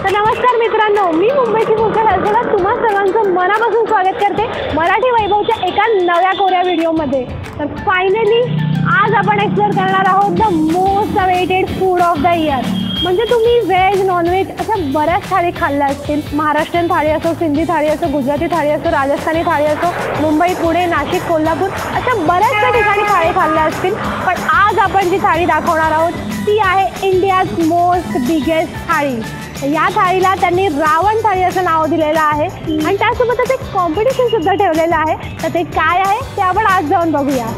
तर नमस्कार मित्रांनो, मी मुंबईची मुख्य हर्षला तुम्हा सर्वांचं मनापासून स्वागत करते मराठी वैभवच्या एका नव्या कोऱ्या व्हिडिओमध्ये। तर फायनली आज आपण एक्सप्लोर करणार आहोत the most awaited food of the year. म्हणजे तुम्ही व्हेज नॉनव्हेज अशा बऱ्याच थाळी खाल्ल्या असतील। महाराष्ट्रीयन थाळी असो, सिंधी थाळी असो, गुजराती थाळी असो, राजस्थानी थाळी असो, मुंबई, पुणे, नाशिक, कोल्हापूर अशा बऱ्याचशा ठिकाणी थाळी खाल्ल्या असतील। पण आज आपण जी थाळी दाखवणार आहोत ती आहे इंडियाज मोस्ट बिगेस्ट थाळी। या थाळीला त्यांनी रावण थाळी असं नाव दिलेलं आहे आणि त्यासोबतच एक कॉम्पिटिशन सुद्धा ठेवलेलं आहे। तर ते काय आहे ते आपण आज जाऊन बघूया।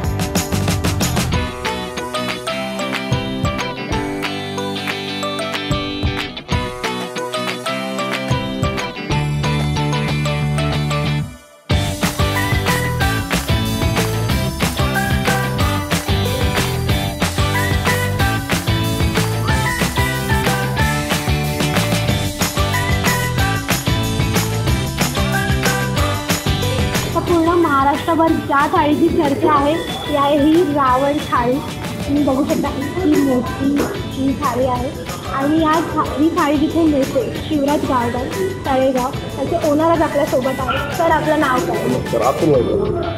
पूर्ण महाराष्ट्रभर ज्या थाळीची चर्चा आहे ती आहे ही रावण थाळी। तुम्ही बघू शकता इतकी मोठी ही थाळी आहे आणि ही थाळी जिथे मिळते शिवराज गार्डन तळेगाव, त्याचे ओनरच आपल्यासोबत आहे। सर, आपलं नाव काय?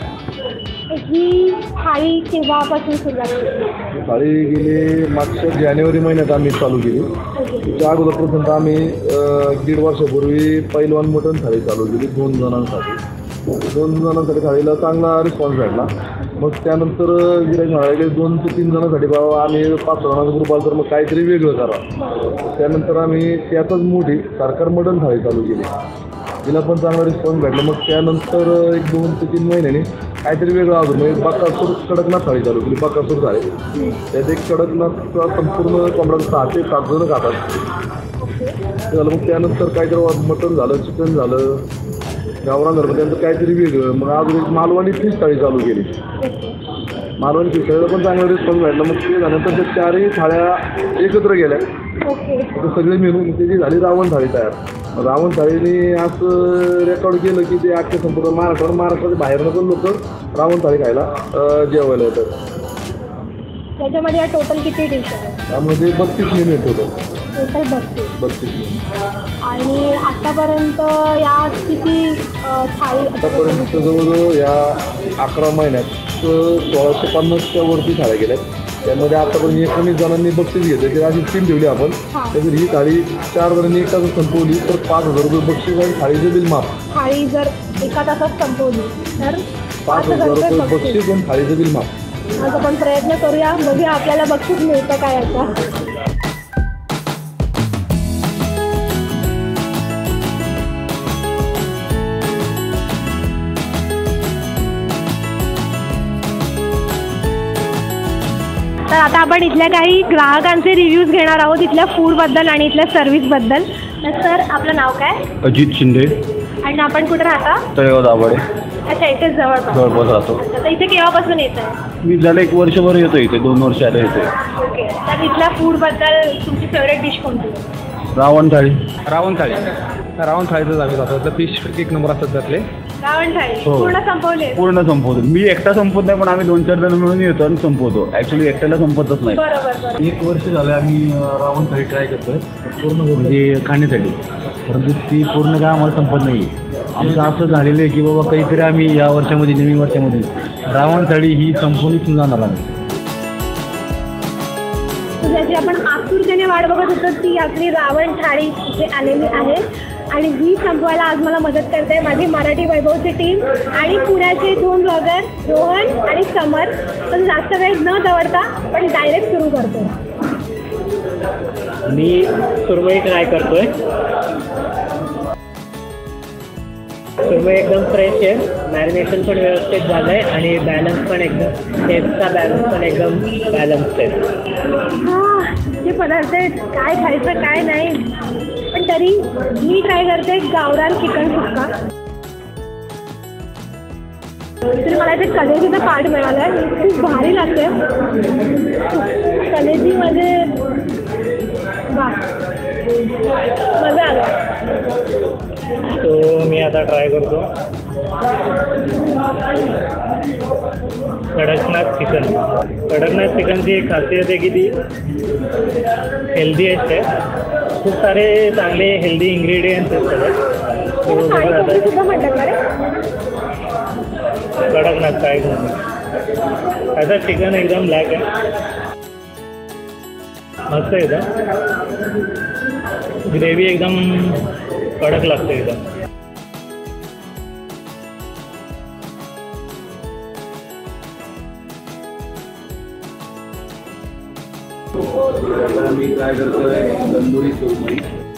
ही थाळी केव्हापासून सुरुवात केली? थाळी गेली मागच्या जानेवारी महिन्यात आम्ही चालू केली। त्या अगोदरपर्यंत आम्ही 1.5 वर्षापूर्वी पैलवान मटण थाळी चालू केली 2 जणांसाठी। 2 जणांसाठी थाळीला चांगला रिस्पॉन्स भेटला। मग त्यानंतर गिऱ्हाईक म्हणाले 2 ते 3 जणांसाठी बाबा आम्ही 5 जणांचा ग्रुप आलो तर मग काहीतरी वेगळं करा। त्यानंतर आम्ही त्यातच मोठी सरकार मटण थाळी चालू केली। तिला पण चांगला रिस्पॉन्स भेटला। मग त्यानंतर 1-2 ते 3 महिन्यांनी काहीतरी वेगळं अजून म्हणजे बकासूर कडकनाथ थाळी चालू केली। बकासूर थाळी त्यात एक कडकनाथचा संपूर्ण कोंबड्याचं 6 ते 7 जण खातात ते झालं। मग त्यानंतर काहीतरी मटण झालं, चिकन झालं, गावरान झालं, त्यांचं काहीतरी वेगळं। मग अजून एक मालवणी फिश थाळी चालू केली। मालवणी फिश थाळीला पण चांगला रिस्पॉन्स भेटला। मग ते झाल्यानंतर त्या 4ही थाळ्या एकत्र गेल्या सगळे मिळून त्याची झाली रावण थाळी तयार। रावण थाळीने असं रेकॉर्ड केलं की ते अख्ख्या संपूर्ण महाराष्ट्राच्या बाहेरनं पण लोक रावण थाळी खायला जेवायला येतात। त्याच्यामध्ये टोटल किती डिश आहे? त्यामध्ये 32 मेनू आहे टोटल 32 मेनू। आणि आतापर्यंत या किती थाळी? आतापर्यंत जवळजवळ या 11 महिन्यात 1650च्या वरती थाळ्या गेल्यात। त्यामध्ये आतापर्यंत 19 जणांनी बक्षीस घेतले। ते अशी टीम ठेवली आपण। त्याच्यात ही थाळी 4 जणांनी एका तासात संपवली तर 5000 रुपये बक्षीस आणि थाळीचं बिल माफ। थाळी जर एका तासात संपवली तर 5000 रुपये बक्षीस आणि थाळीचं बिल माफ। आज आपण प्रयत्न करूया, बघूया आपल्याला बक्षीस मिळतं काय आता। तर आता आपण इथल्या काही ग्राहकांचे रिव्ह्यूज घेणार आहोत इथल्या फूडबद्दल आणि इथल्या सर्व्हिसबद्दल। तर सर, आपलं नाव काय? अजित शिंदे। आणि आपण कुठे राहता? तळेगाव दाभाडे। अच्छा, इथेच जवळपास राहतो। तर इथे केव्हापासून येत आहे? मी झालं 1 वर्षभर येतो इथे, 2 वर्ष आले येते। ओके, तर इथल्या फूडबद्दल तुमची फेवरेट डिश कोणती? रावण थाळी। रावण थाळीचं जागे जातो तर फिश 1 नंबर असतात त्यातले। रावण थाळी हो। पूर्ण संपवले? पूर्ण संपवतो मी, एकटा संपवत नाही पण आम्ही 2-4 जण मिळून येतो आणि संपवतो। ॲक्च्युली एकट्याला संपतच नाही। बरोबर। 1 वर्ष झालं आम्ही रावण थाळी ट्राय करतोय पूर्ण म्हणजे खाण्यासाठी, परंतु ती पूर्ण काय आम्हाला संपत नाही। आमचं असं झालेलं आहे की बाबा काहीतरी आम्ही या वर्षामध्ये, नवीन वर्षामध्ये रावण थाळी ही संपूर्ण जाणार आम्ही। ज्याची आपण आतुरतेने वाट बघत होतो ती आपली रावण थाळी इथे आलेली आहे आणि ही संपवायला आज मला मदत करते माझी मराठी वैभवची टीम आणि पुण्याचे 2 ब्लॉगर रोहन आणि समर। पण जास्त वेळ न दवडता पण डायरेक्ट सुरू करतो। मी सुरमई ट्राय करतोय। सुरमई एकदम फ्रेश आहे, मॅरिनेशन पण व्यवस्थित झालं आहे आणि बॅलन्स पण एकदम, टेस्टचा बॅलन्स पण एकदम बॅलन्स्ड आहे। हां, जे पदार्थ आहेत काय खायचं काय नाही, पण तरी मी ट्राय करते गावरान चिकन सुक्का। तर मला ते कलेजीचा पार्ट मिळाला आहे, खूप भारी लागते कलेजीमध्ये। वा, मजा आला। तो मी आता ट्राय करतो कडकनाथ चिकन। कडकनाथ चिकनची एक खासियत आहे की ती हेल्दी असते खूप सारे चांगले हेल्दी इन्ग्रेडियंट्स आहेत सगळे. तो बघा आता सुद्धा म्हणतात ना रे. कडकनाथ काय त्याचं चिकन एकदम ब्लॅक आहे, मस्त आहे एकदम. ग्रेव्ही एकदम कडक लागते एकदम. आता मी काय करतोय तंदुरी सुरमई.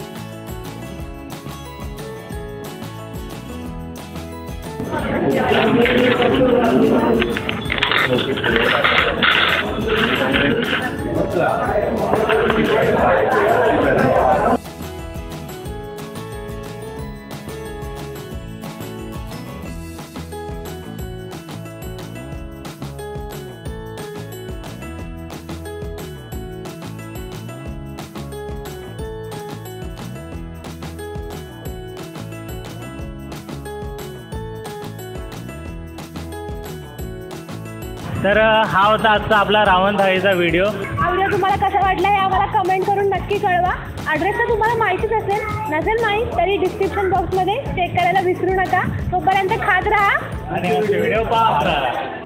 तर हा होता आजचा आपला रावण थाळीचा व्हिडिओ. हा व्हिडिओ तुम्हाला कसा वाटला हे आम्हाला कमेंट करून नक्की कळवा. ॲड्रेस तर तुम्हाला माहितीच नसेल माहीत तरी डिस्क्रिप्शन बॉक्समध्ये चेक करायला विसरू नका. तोपर्यंत खात राहा आणि व्हिडिओ पाहत राहा.